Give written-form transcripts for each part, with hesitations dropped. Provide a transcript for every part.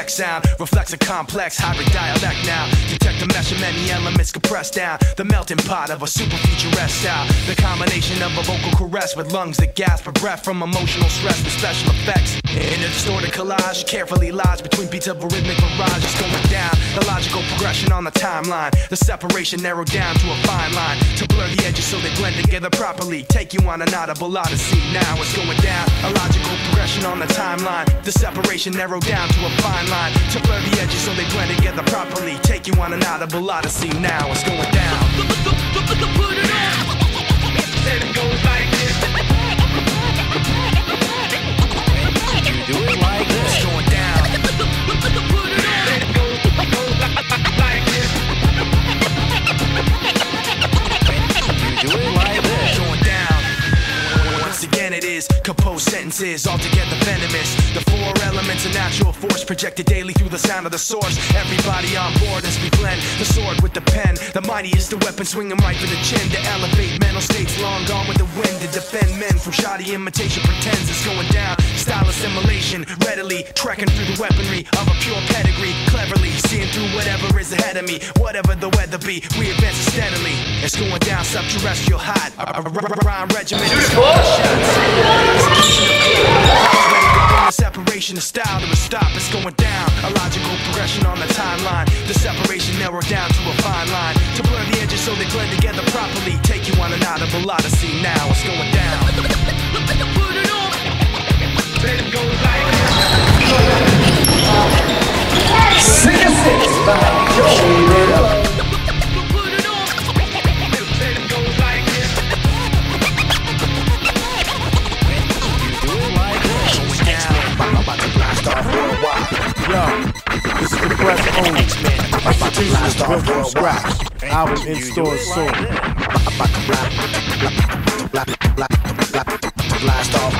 direct sound reflects a complex hybrid dialect now. Detect the mesh of many elements compressed down, the melting pot of a super futuresque style. The combination of a vocal caress with lungs that gasp for breath from emotional stress with special effects. In a distorted collage, carefully lies between beats of a rhythmic mirage. It's going down, the logical progression on the timeline. The separation narrowed down to a fine line to blur the edges so they blend together properly. Take you on an audible odyssey. Now it's going down, a logical progression on the timeline. The separation narrowed down to a fine line to blur the edges so they blend together properly. Take you on an audible odyssey. Now it's going down. Put it on. Then it goes like this. You do it like this. It's going down. Put it on. Then it goes like this. You do it like this. It's going down. Once again it is composed sentences, altogether venomous. The four elements of natural force projected daily through the sound of the source. Everybody on board as we blend the sword with the pen. The mighty is the weapon swinging right for the chin to elevate mental states long gone with the wind to defend men from shoddy imitation pretends. It's going down, style assimilation, readily trekking through the weaponry of a pure pedigree, cleverly seeing through whatever is ahead of me. Whatever the weather be, we advance steadily. It's going down subterrestrial hot, a rhyme regiment. The separation of style to a stop, it's going down. A logical progression on the timeline. The separation narrowed down to a fine line to blur the edges so they blend together properly. Take you on an audible odyssey. Now it's going down. Put it on. Then it goes like this. 6 by Joey. Yo, this is the press only. Execution is built from scratch. Album in stores soon. Blast off.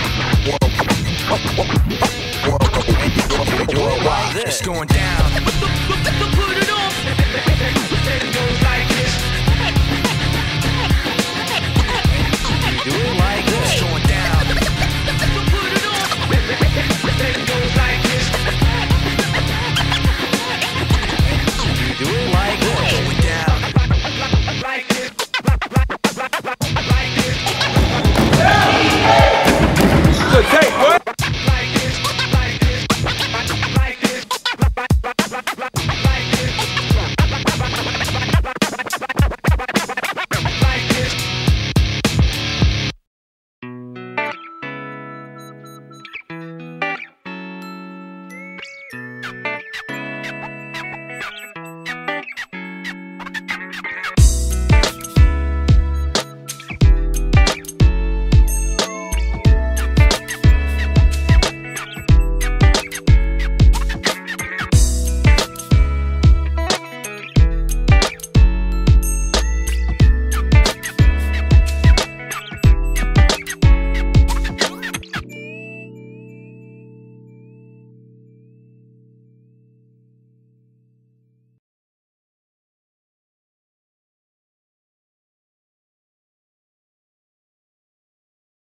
It's going down. Put it on. It goes like this. You do it like